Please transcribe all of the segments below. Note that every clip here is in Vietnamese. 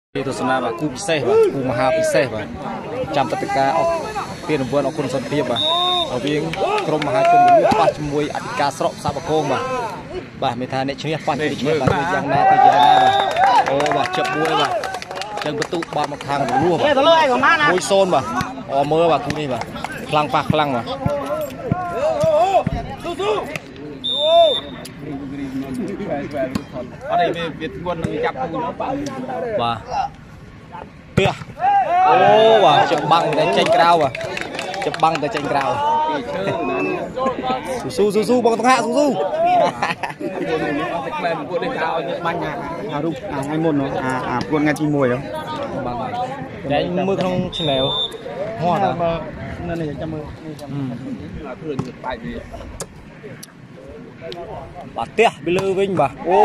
ទស្សនាបាទគូពិសេសបាទគូមហាពិសេសបាទចាំតតកាអុកពានរង្វាន់អគុណសន្តិភាពបាទរវាងក្រុមមហាជនមនុស្សប៉ះជាមួយអធិការស្រុកសាបកងបាទមានថាអ្នកឈ្នះប៉ះជាមួយឈ្នះបាទយ៉ាងណាទៅយ៉ាងណាបាទអូបាទជិបមួយបាទចឹងបន្ទុកបាត់មកខាងរលួសបាទ1-0បាទអមើបាទគូនេះបាទខ្លាំងប៉ះខ្លាំងបាទអត់ឯងវាធ្ងន់នឹងចាប់គូនោះបាទពីអូបាទចំបាំងតែចេញក្រៅបាទចំបាំងតែចេញក្រៅស៊ូបងតង្ហាក់ស៊ូតែក្លែមពួកនេះក្រៅឲ្យបាញ់អារូបថ្ងៃមុនអាពួនថ្ងៃទី1ហ្នឹងតែមើលក្នុង channel ហោះដល់នៅនេះចាំមើលនេះចាំឃើញបែកវាបាទផ្ទះពីលើវិញបាទអូ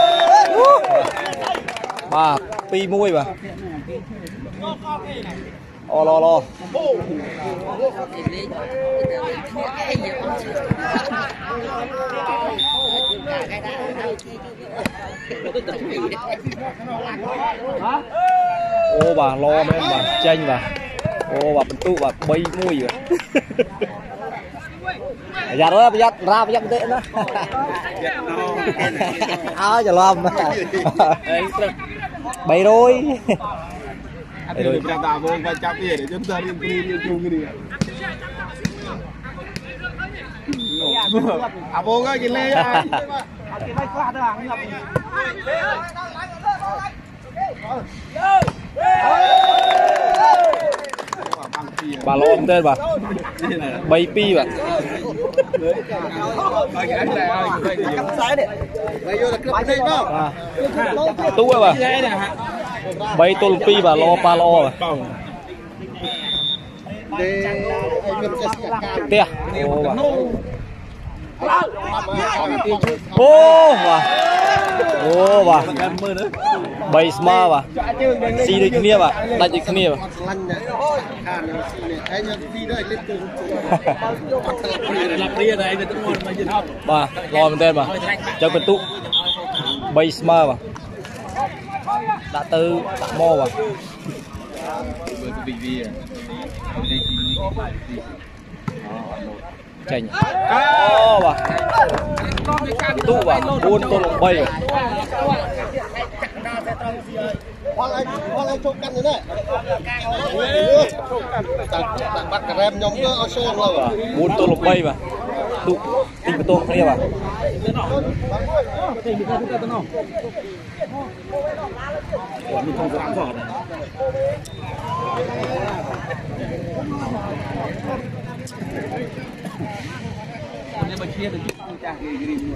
បាទ2-1បាទអូឡអូបាទឡមែនបាទចេញបាទអូបាទបន្ទុកបាទ3-1បាទប្រយ័ត្នអើប្រយ័ត្នរាប្រយ័ត្នបន្តិចណាអើច្រឡំ300ប្រាប់តាវងបាច់ចាប់ទៀតខ្ញុំទៅរៀនគ្រូគ្រូគ្នាអាវងគេលេងអត់គេមិនខ្លះទៅអាងាប់បាទឡំទេបាទ3-2បាទទូបាទ3-2បាទឡប៉ាឡបាទផ្ទះអូបាទអូបាទ3ស្មើបាទស៊ីដូចគ្នាបាទដាច់ដូចគ្នាបាទបាទឡមែនទេបាទចឹងបន្ទុក3ស្មើបាទដាក់ទៅដាក់មកបាទចេញអូបាទទូបាទ4-3បងឲ្យជុកកាន់ទៅនេះតាបាត់ការ៉េមខ្ញុំទៅឲ្យចូលលើ4-3បាទទូទីបន្ទោសគ្នាបាទមានធំស្រាំសោះនេះមកជាទៅចាស់គេរីម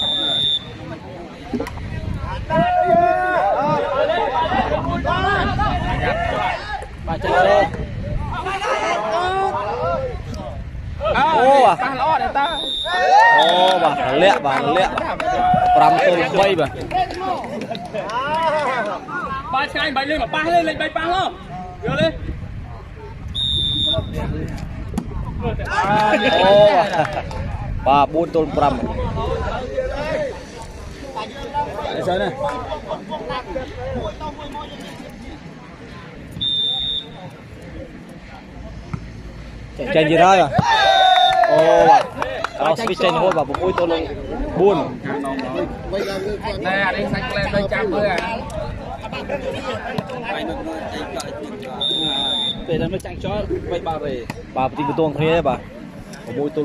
បាទចូលអូបាទប៉ះល្អដែរតាអូបាទលាក់5-3បាទបាទឆ្ងាយ3លេងមកប៉ះលេង3ប៉ះឡោយកលេអូបាទ4-5អីសិនណាចេញយឺតហើយអូបាទអត់ស្វីចេញរហូតបាទ6-4ណែអានេះសាច់ក្លែទៅចាំមើលពេលដល់មកចាញ់ចោល3បាល់ទេបាទទីបន្ទងគ្នាទេបាទ6-4បាទ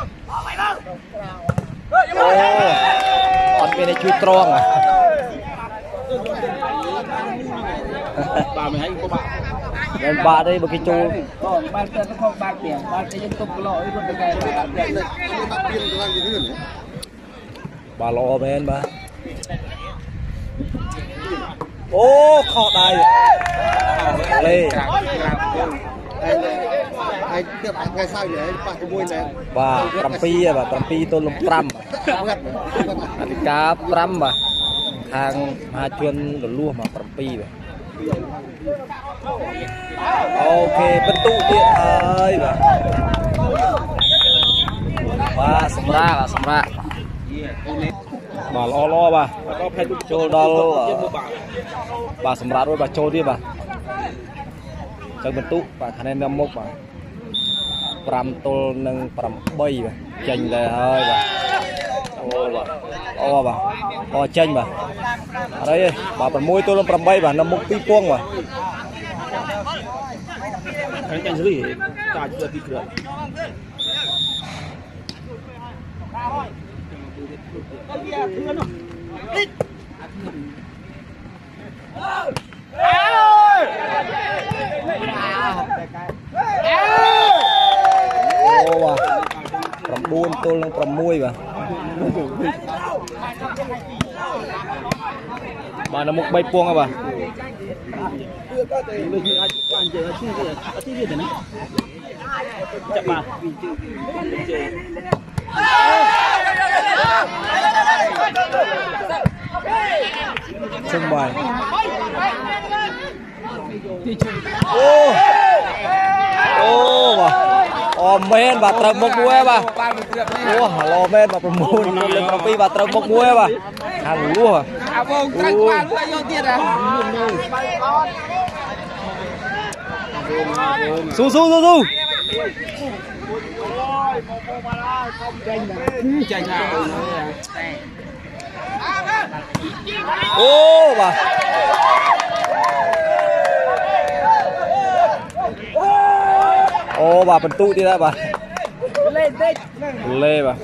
អូអត់មានឲ្យជួយត្រង់បាទមិនឲ្យក៏បាទបាក់ទេបើគេចូលបាទទៅខកបាទពីបាទគេយើងទុកគីឡូអីរត់ទៅកែបាទពីបាទល្អមែនបាទអូខោដៃលេហើយទៀតថ្ងៃសៅរ៍នេះប៉ះជាមួយណែបាទ7បាទ7-5អធិការ5បាទខាងមហាជនរលួសមក7បាទអូខេបន្ទុកទៀតហើយបាទសម្រាប់ bà lo bà cho đó bà sầm rát với bà cho đi bà trong bên tú bà khả năng 51 bà pram tol nâng pram bay bà chênh là hơi bà bà chênh bà ở đây bà phần môi tôi lên pram bay bà 51 pi puông bà anh xử lý ta chưa bị cửa buôn tôi lên cầm môi bà là một bay puông à bà chung bài ô bà men bà trầm một muối bà lo men bà promotion lên propi bà trầm một muối bà hàng lúa su ô bà ô bà phần tụ đi ra bà lê bà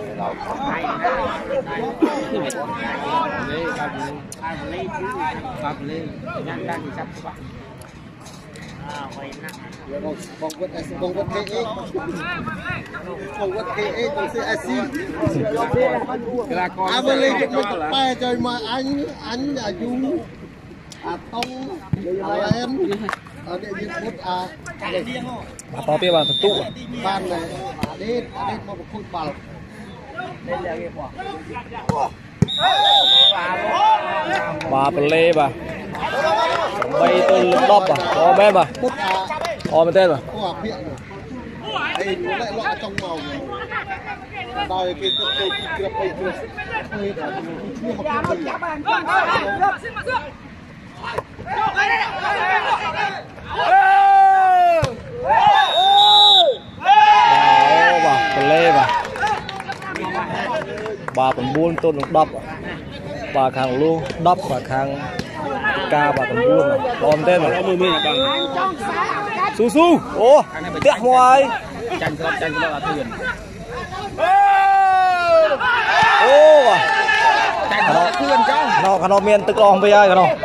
trời mà anh là du tông em ở đây dịch một bà to kia bà phần tụ ban này đi một phút bal bà phần lê bà bay tôi lưng đop bà o bên bà o bên tên bà đây nó lại loại trong màu đòi cái bà phần lê bà phần buôn tôi lưng đop bà khang luôn đop bà khang ca bà phần buôn còn tên là su ô tiếc ngoài tranh là thuyền ô bà thuyền cho nó miền tức lòng với ai cả nó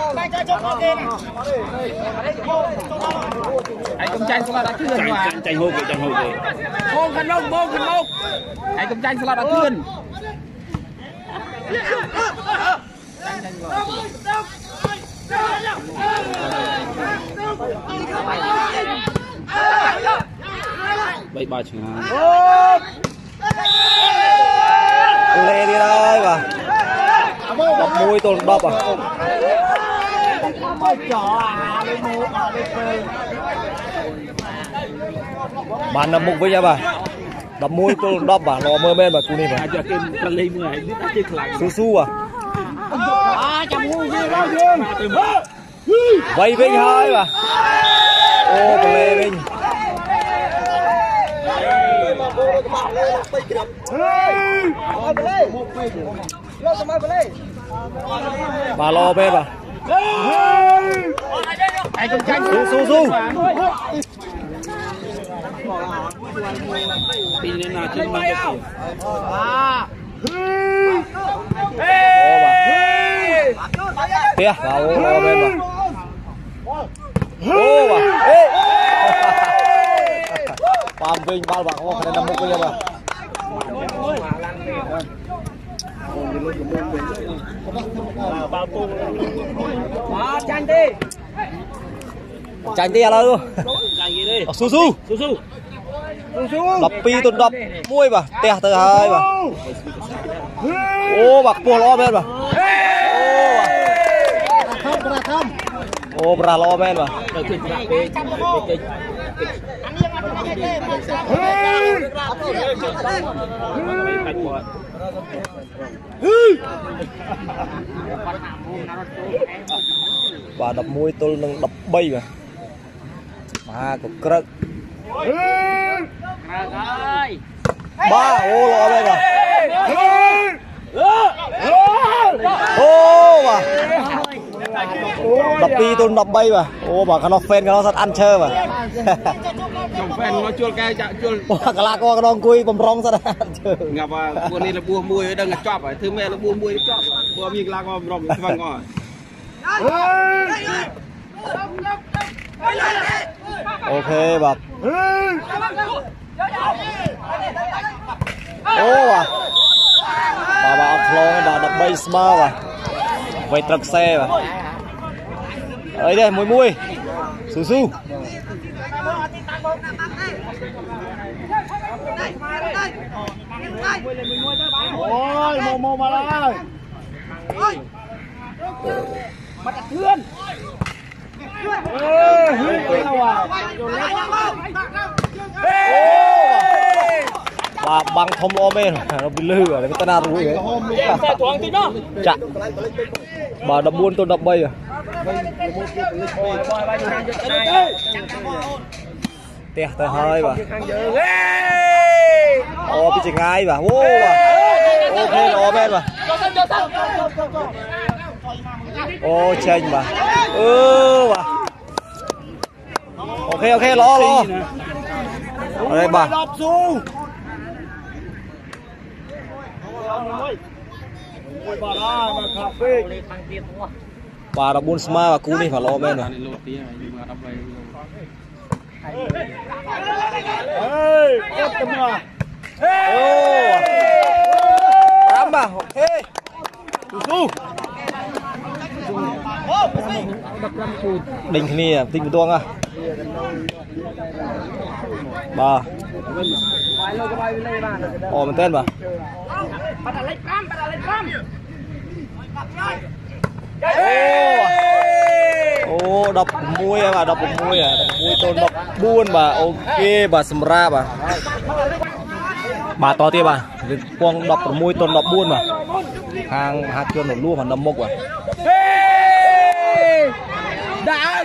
anh công tranh là đã thuyền mà tranh hô kì môn khăn lông anh công tranh là đã thuyền bảy ba chừng lê đi đây bà đập môi tôi đập à bạn nằm mục với nhau bà đập môi tôi đập bà lò mơ men bà cu này bà su à vây vinh hai bà ô bà lê vinh bà lo bên bà su tia vào lo bên bà ô bà Pam vinh bao bạc không phải 50 bây giờ bà chanh đi à luôn su đập pi tuần đập muôi bà tè từ hai bà ô bạc bùa lo bên bà ô bà lo bên bà và đập môi tôi nâng đập bay mà cục кръг ba ô lo đây rồi ô mà đập đi tôi đập bay mà ô mà nó fan nó rất ăn chơi mà fan nó chua cay chạ chua cái lá con nó cùi bầm rong ra ngập à buồn này là buồn mùi đang ngập chọp à thứ mẹ là buồn mùi chọp buồn mình lá con rong vàng ngồi ok bà ô bà long bà đập bay smart mà vậy trật xe mà ấy đây mùi mùi su su ôi mồ mà đây mặt đặt thương bà băng thông lo men nó bị lư rồi cái ta rủi đấy chặt bà đập buôn tôi đập bay à tè tay hơi bà ô bị chỉnh ai bà ô bà ok lo men bà ô chênh bà bà ok lo ở đây bà bà đập buôn smart và cú đi phải lo men rồi tám bà ok su đỉnh này à tinh tuông à bà ồ mình tên bà ô đập mui mà đập mui à mui tôi đập buôn bà ok bà sầm ra bà to tia bà quăng đập mui tôi đập buôn mà hàng hạt chuột nổ luôn mà nấm mốc à đã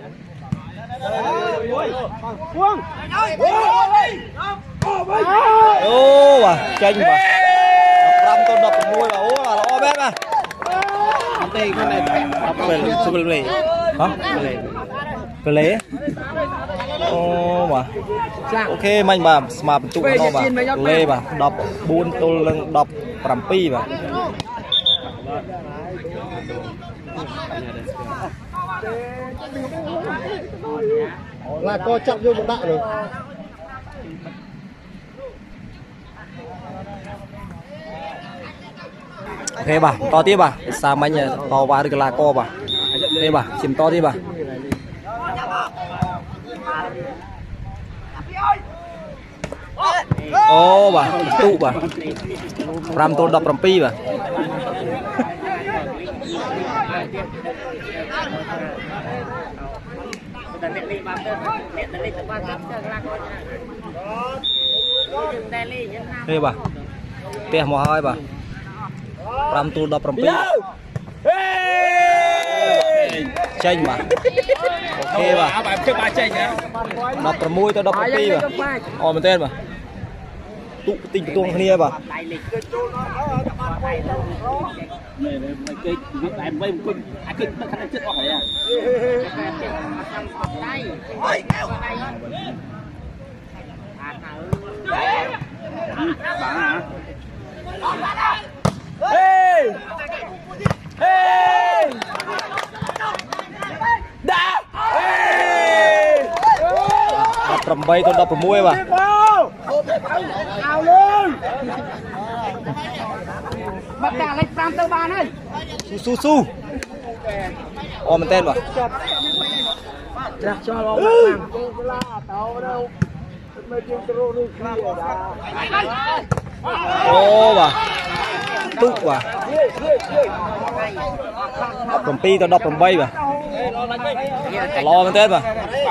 ô bà chênh bà đập tôi đập mui bà ô là lo bé mà đây con này đập về super lệ hả cái lễ ô mà ok mình bà mà tụ nó bà lê bà đập buôn tôi lần đập làm pi bà là co chậm vô một đạo rồi ok bà to tiếp bà sao mấy nhà to ba được là co bà đây bà chìm to đi bà ô bà tụ bà ram tôi đập làm pi bà đây bà tia mò hai bà ram tôi đập làm pi chênh bà ok bà đập làm mui tôi đập làm pi bà ồ mình tên bà tụ tình tuông kia bà đập bay tôi đập vào mũi bà bắt đà lấy pram tơ ban ơi su ồ mình tên bà cho lo tao đâu mấy chuyện tao đi kia đã ô bà tụ bà cầm pi tao đọc cầm bay bà lo bên tết bà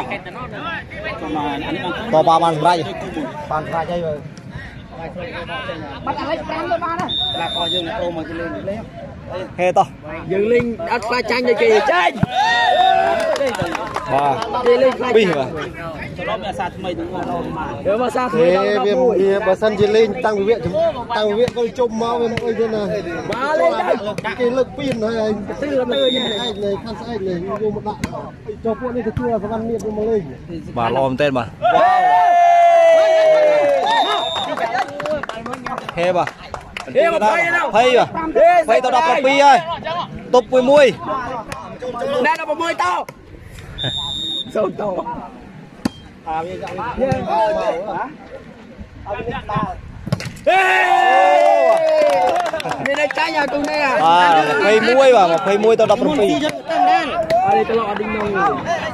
to ba bàn ra chơi bà là coi dương là ô mà cái lên lấy he to dương linh đặt pha tranh cho kì tranh bà pi bà đó mẹ xa mày đúng không nếu mà xa thế vì bà sân chỉ lên tăng viện coi chôm máu với mọi thế này ba lên đây cái lực pin này anh tư này khăn sai này vô một đoạn cho bọn này cái chưa có văn miệng mà lên bà lo bên tên bà he bà hay bà hay tao đọc copy ơi tục với muôi đây là một mươi tao sâu tao đây trái nhà tụi này à phây muôi bà mà phây muôi tao đọc copy đây tao lọ đinh nông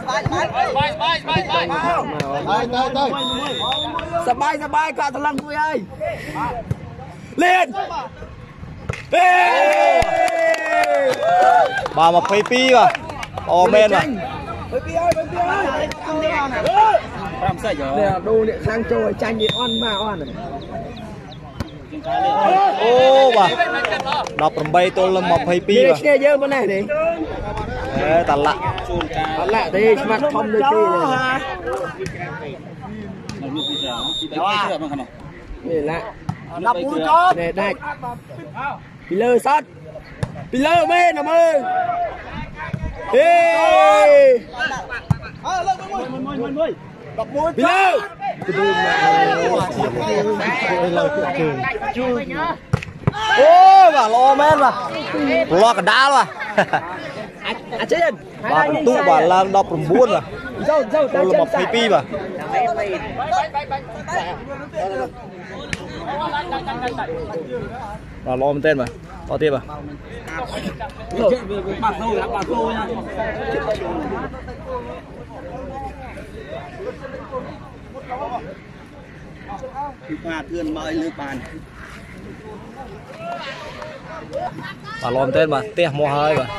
sắp bay cả thằng lăng vui ơi lên bà mà phây pi bà ô men bà đồ điện sang trôi tranh gì on mà on ô bà đọc bay tôi là một phây pi bà kia dơ bên này đi tà lạ thì mặt không được đi này lạ này đây pillar sát pillar mê nằm ơi pillar ô bà lo men bà lo cả đá bà trên bà tụ bà lang đọc buôn bà tôi là một phây pi bà bà lo bên tên mà có tiếp à bạc thôi nha pha thương mời lướt bàn bà lo bên tên mà tiếc mua hơi bà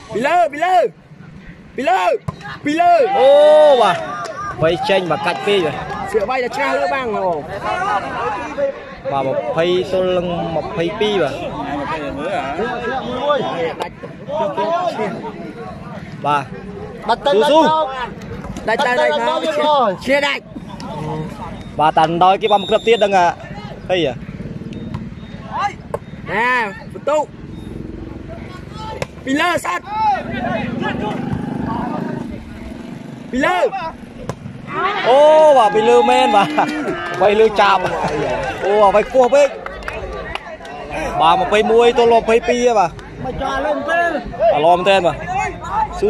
pillar ô bà vây tranh bà cạch pi rồi sửa bay là cha lỡ băng rồi bà một phây tôi lưng một phây pi bà bà su đây nó chia đây bà tần đôi cái băm cướp tiết đang à đây à nè tụ pillar sát pillar ô bà bị lư men bà vây lư chạm ô vây cua bích bà một vây muôi tôi lo vây pi bà bà lo tên bà su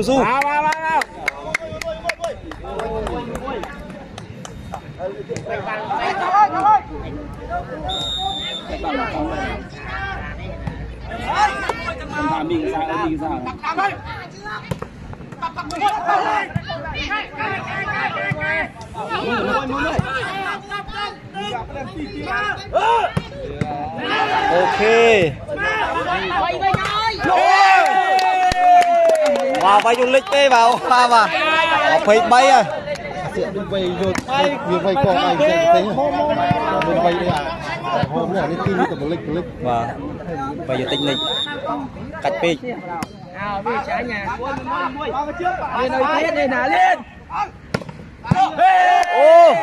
mình sao ok vào vay du lịch đi vào pha mà phây bay à vay rồi việc vay còn ai thế mình vay đây à hôm nay đi tin được một lịch và bây giờ tinh lịch cạch pi về trả nhà lên đây tiếp đây nè lên ô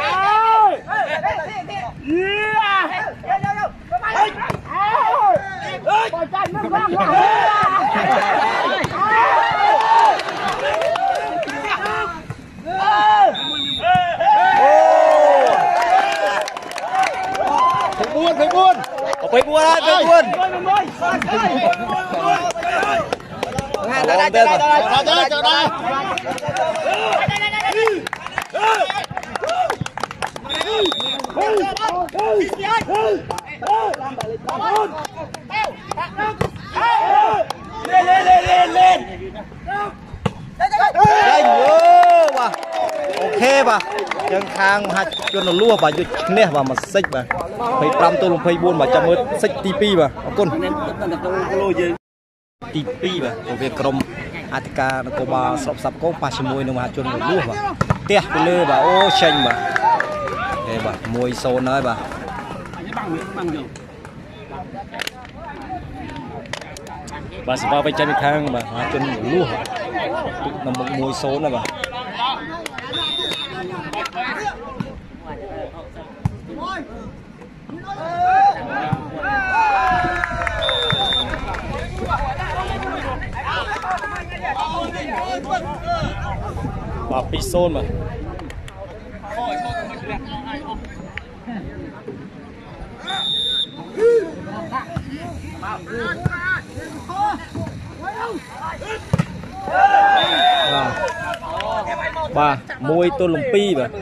phải buôn phải buôn lên ok bà chân khang hạt cho nó lua bà cho nè bà mà xích bà phải pram tôi phải buôn mà chăm ơi sách tivi mà con tivi mà của việc cầm Atika nó có ba sập sập có ba chim môi nó mà chôn một lúa mà tia cái lơ bà ô xanh mà đây bà môi sâu nói bà bà sẽ vào bên chân khang mà chôn một lúa nằm một môi sâu này bà bà pixel mà bà môi tôi lồng pi mà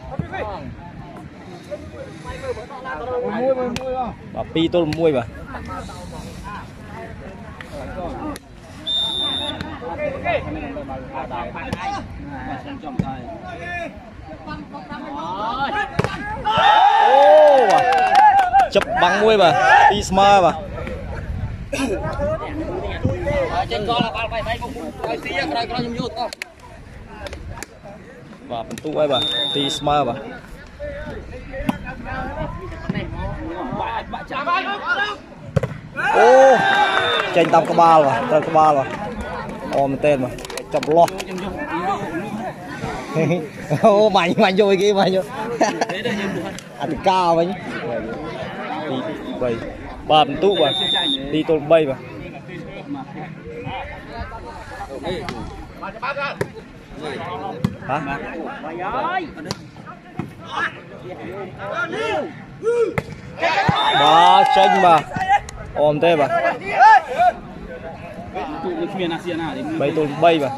bà pi tôi môi mà chụp bằng môi mà đi smart mà và phần tu ấy bà đi smart mà ô tranh tao có ba mà ôm tên mà chọc lo ô mạnh rồi kia mạnh rồi ăn cao vậy đi bay ba phần tu mà đi tôi bay mà hả ba tranh mà ôm thế mà bay tôi bay mà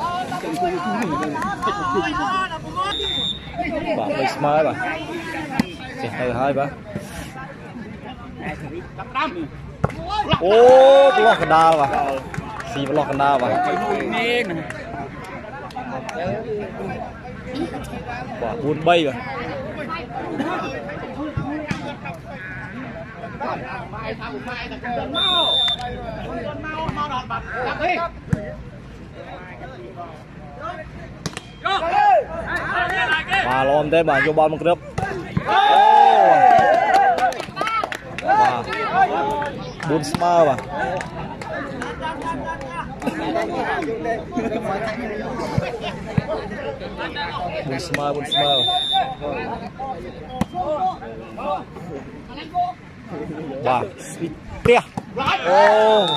bà bay smart mà chỉ hơi hai ba ô tôi lo cái đa mà xì lo cái đa mà bà buôn bay mà bà lom thế bà vô bom một cướp bà buôn smart mà buôn smart bà tia ô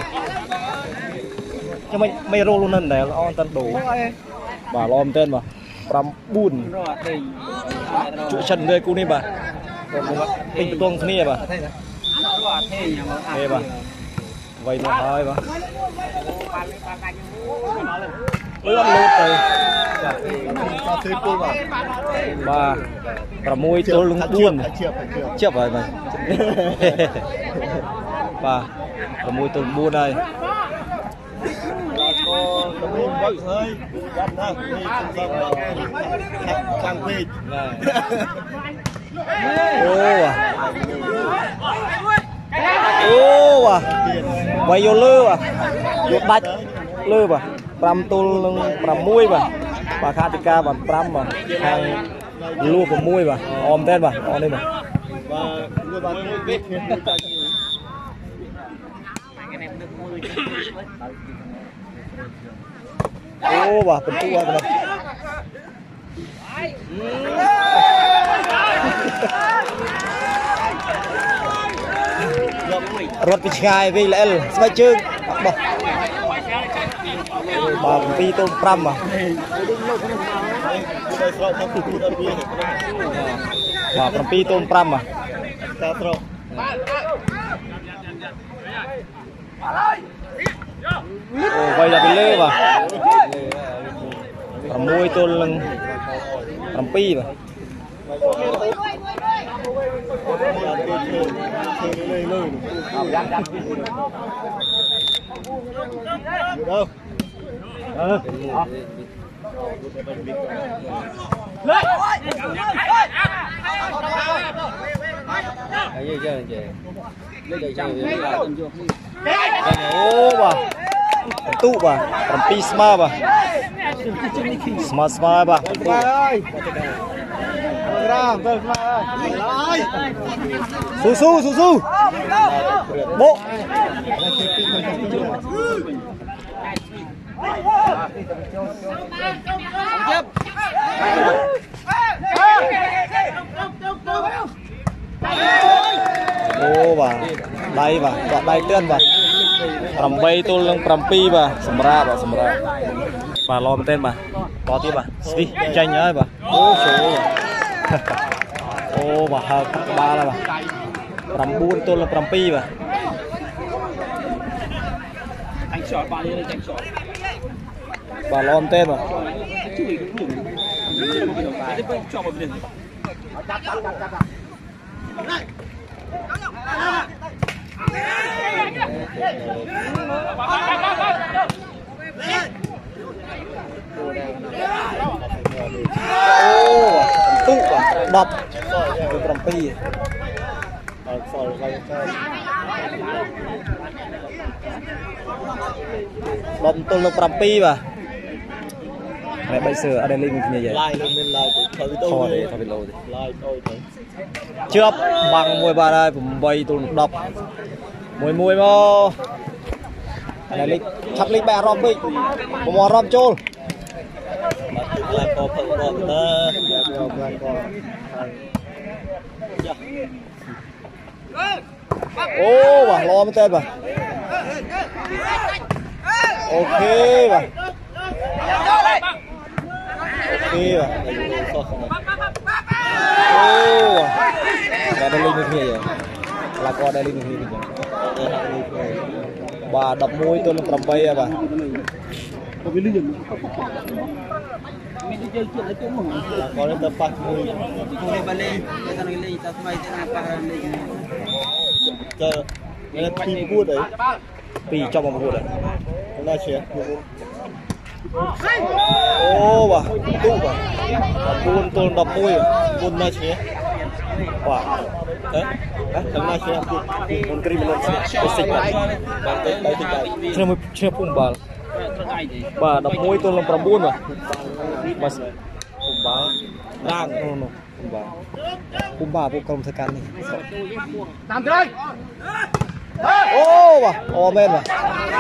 cho mày rô luôn nên để on tân đủ bà lom tên mà pram bùn chỗ chân đây cô này bà tinh tuông kia bà đây bà vậy nó hơi bà lướt rồi bà pram môi tôi lưng buồn chớp rồi mà bà pram môi tôi buồn đây ô à quay vô lư à vô bạch lư à pram tu pram muôi bà khát ca bà pram mà hàng lua của muôi bà ôm tên bà ôm đây mà ô bà phần tu à rốt bị chai vì lẽ sai chương bỏ bà pi tôm pram mà bà pi tôm pram mà ô vậy là bị lê mà môi tôi lưng làm pi mà ô bà tụ bà làm pi sma bà sma bà su bộ ô bà đây bà đoạn đây tiên bà làm bay tôi lưng làm pi bà sầm ra bà lo tên bà có tiếp bà đi tranh nhá bà ô số ô bà hợp ba là bà làm buôn tôi làm pi bà bà lo tên bà tụ đập làm pi đâm tôi lục làm pi bà này bây giờ ở đây linh như vậy thôi thôi lâu chưa bằng mùi bà đâyผมbay tôi đập mùi mò này linh chắc linh bè ròm bị mò ròm trôn ô bà lo mới tên bà ok bà ok bà ô bà đây linh như thế vậy là con đây linh như thế bà đập môi tôi làm bay à bà có đến tập phát môi chờ cái là pin cua đấy pin trong một cua đấy chúng ta chia ô bà tụ bà buôn tôi đập môi buôn na chia quả đấy thằng na chia buôn krim lên xịt này đây chưa phun bà đập môi tôi làm làm buôn mà phun bà đang phun bà vô công thời gian này làm chơi ô bà ô men mà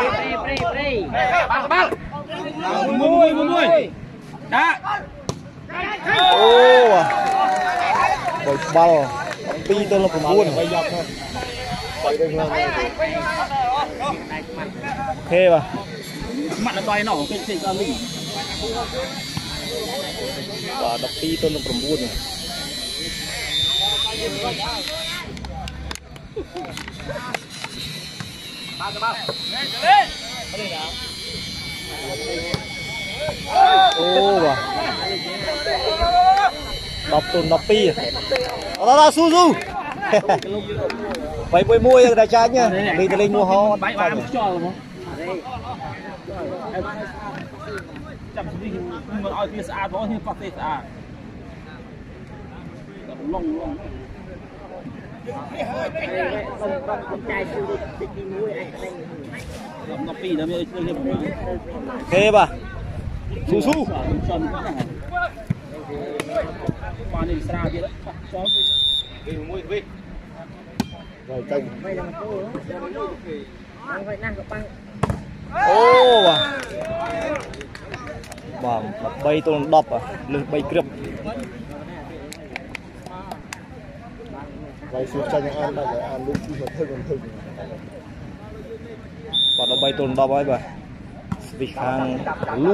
mui đã ô bà bồi bao pi tôi làm làm buôn phải dọc thôi ok bà mặt nó toay nổ cái ra mình và đập pi tôi làm buôn này ô bà đập pi đó su vậy mui đại trái nha đi từ linh mua ho chậm đi mà ao kia sạch đó thì phát tê sạch lông nó pi nó mới thế bà su rồi canh ô bà bay tôi đập à lưng bay cướp bay xuống cho những ăn lại ăn lúc khi mà thơm bà nó bay tôi đập ấy bà vì khang lu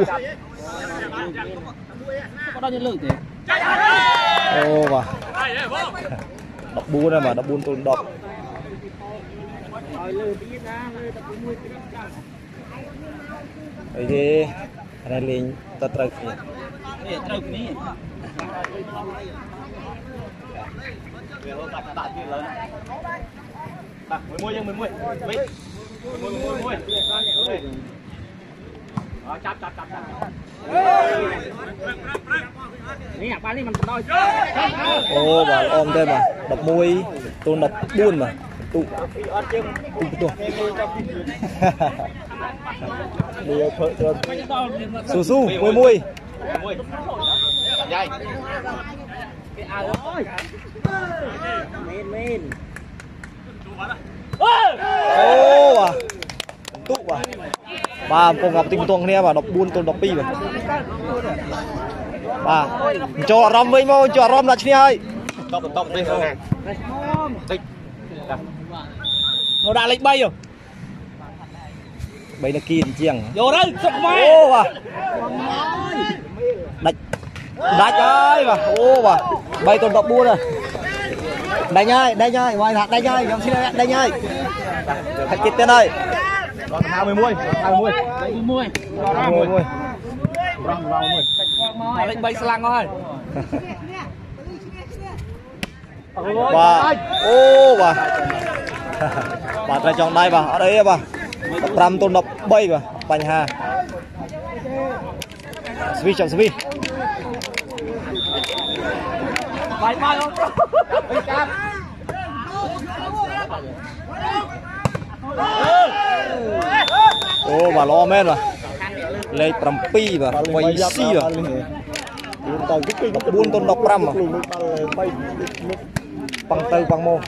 có bao nhiêu lượng thế ô bà đập buôn này mà đập buôn tôi đập Oke, railing truk nih. Iya, truk nih. Tak, mui yang mui. Baik. Mui. Oh, cap. Ini apa nih men đôi. Ô bà ôm đây bà, đập mui. tôn đập buôn mà tụ su su mui ô à tụ à ba con ngọc tinh tuồng này mà đập buôn tôn đập pi mà ba cho rom với mau cho rom là chi hay tóc đi không nó đã lấy bay rồi bay là kín chiang vô đây sụp máy ô à đạch ơi mà ô mà bay tôn đập buôn rồi đây nhai ngoài hạt đây nhai làm xin đây nhai hạt kít tên ơi 20 muôi lên bay slang thôi bà ô bà ra trong đây bà ở đây bà 5 tôn đập bay bà bành hà svi chồng svi bay không ô bà lo men mà lấy pram pi và quay xi và buôn tôn độc pram mà bằng tư bằng mô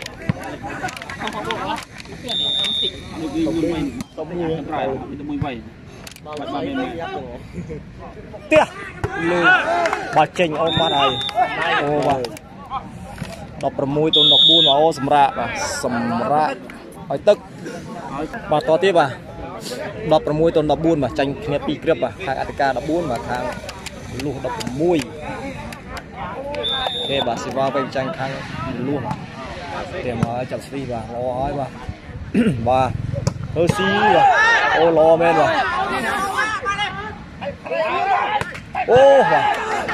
tia bà trình ôm ba này ô bà đọc pram môi tôn độc buôn mà ô sầm rạ hỏi tức bà to tiếp à đọc môi tôn đọc buôn mà tranh nghe pi grip à hai atk đọc buôn mà thang luôn đọc môi ok bà sẽ vào bên tranh thang luôn để mà chặt phi bà lo hỏi bà bà hơi xí bà ô lo men bà ô bà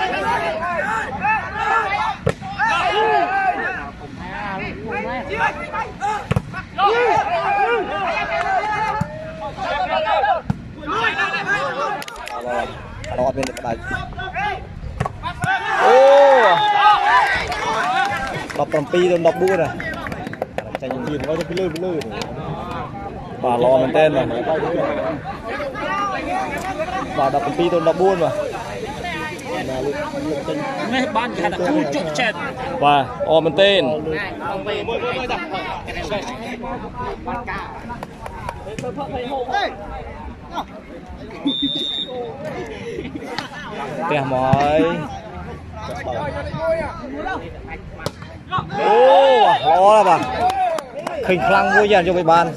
đó bên đây ô đọc tầm pi rồi đọc bua này tranh nhìn có cái lư bà lo mình tên mà bà đọc tầm pi rồi đọc buôn mà và o mình tên kìa mỏi ô lo là bà khinh khăng vui dàn cho mấy bàn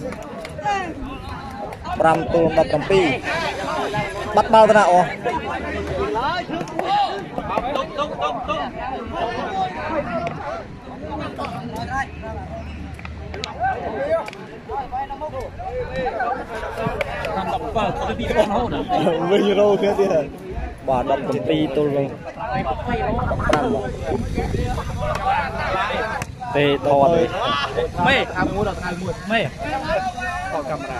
pram tôn đập tầm pi bắt bao thế nào mình đâu thế thì bà đập tầm pi tôi luôn tê thò đấy mê mê thò camera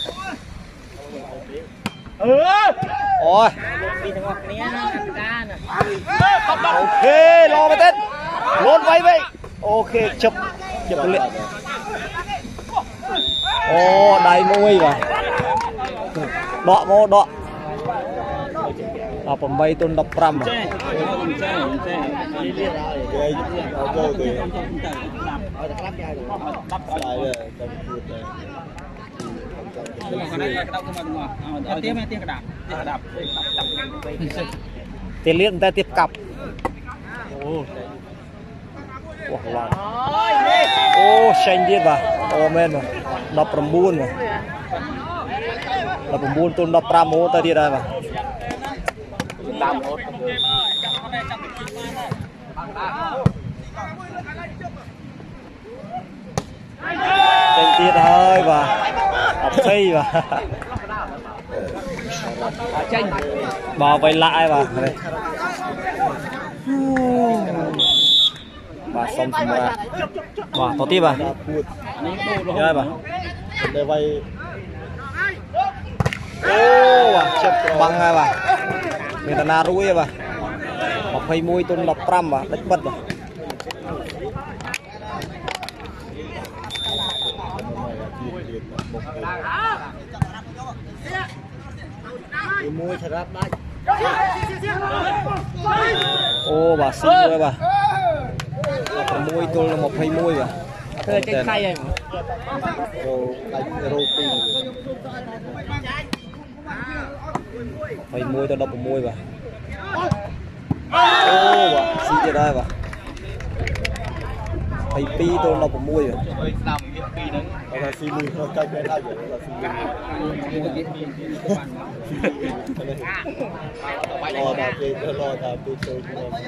ôi ok lo mà tên luôn vay vậy ok chụp liền ô đầy môi mà đọ mô đọ à phẩm bay tôn đập pram tiền liên người ta tiếp cặp ô xanh điên bà ô men mà đập pram buôn mà đập pram buôn tôn đập pram ô ta đi đây mà tranh tiết hơi và học xây và bỏ về lại và xong ra và có tiếp à chơi bà để vay ô và chụp bằng ai bà người ta na ruồi bà học hay môi tôn lọc pram và đánh bật bà môi thật ra đấy ô bà xinh quá bà môi tôi là một hay môi bà cái khay này Rồi đánh rô pì. hay môi tôi đọc môi bà ô bà xinh chưa đây bà hay pi tôi đọc môi bà Là phi mùi nó cay cái này là phi mùi. Lo đạp đi, lo đạp đi chơi.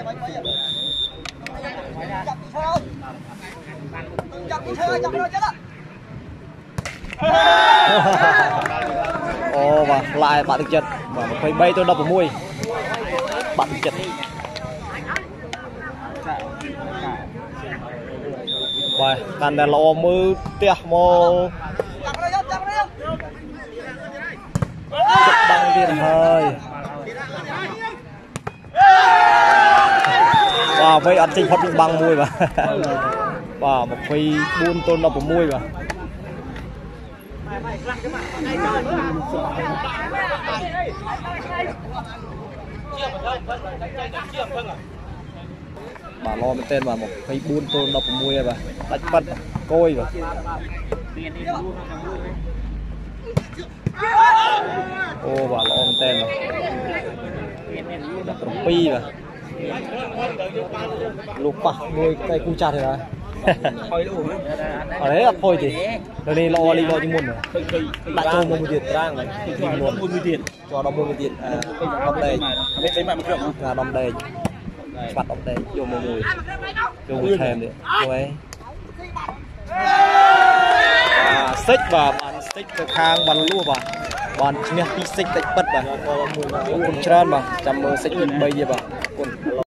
ô bà lại bạn được chật và một phải bay tôi đọc môi bạn được chật bà cần là lo mưa tia mô băng kia hơi và với anh sinh phát băng môi bà và một phi buôn tôn đọc môi bà bà lo bên tên bà một phi buôn tôn đọc môi bà đánh bắt coi bà ô bà lo bên tên bà đặt đồng pi bà lupa môi cây cu chặt rồi ở đấy là thôi thì rồi đi lo cho muôn rồi đặt cho mua tiền rang này mua tiền cho nó mua tiền đong đây là đong đây bắt đong đây vô mua mùi vô mùi thèm đi rồi xích và bàn xích từ khang bàn lúa và bàn nhặt xích tách bật và cùng trơn mà chăm mơ xích bây giờ bà